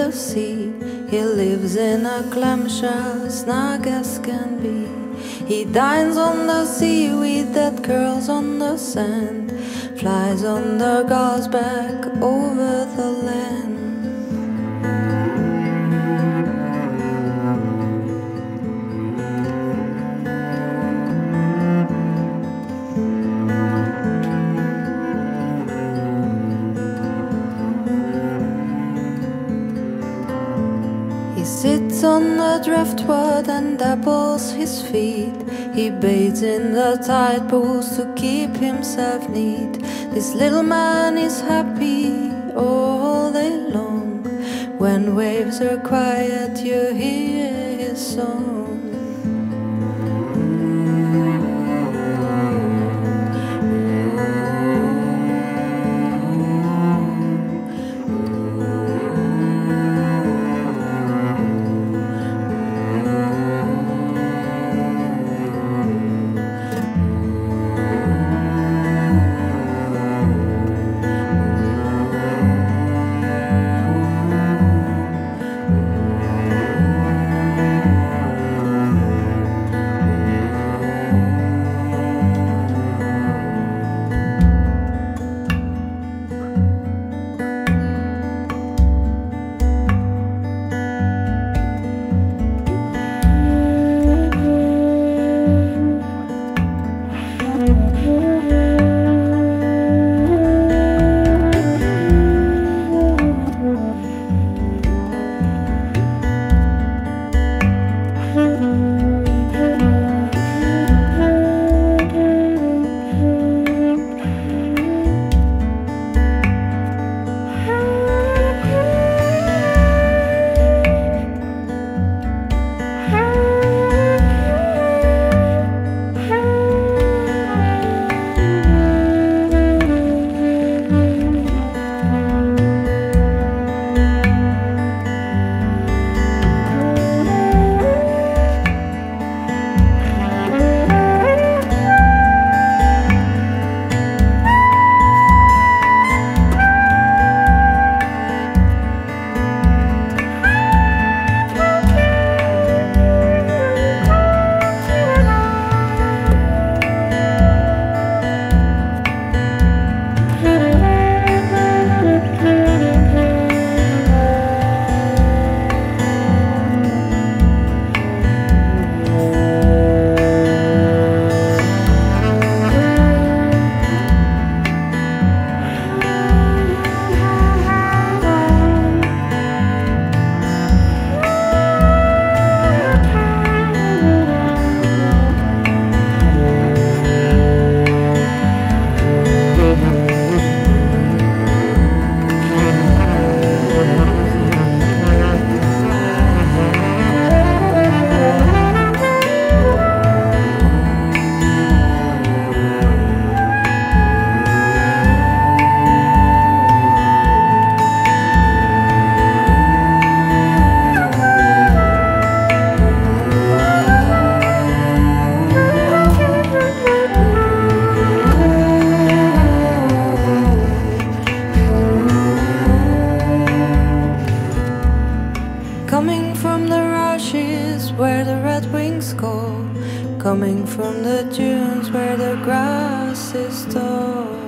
the sea. He lives in a clamshell, snug as can be. He dines on the seaweed that curls on the sand, flies on the gull's back over the land. He sits on the driftwood and dabbles his feet. He bathes in the tide pools to keep himself neat. This little man is happy all day long. When waves are quiet, you hear his song. Coming from the rushes where the redwings call, coming from the dunes where the grass is tall.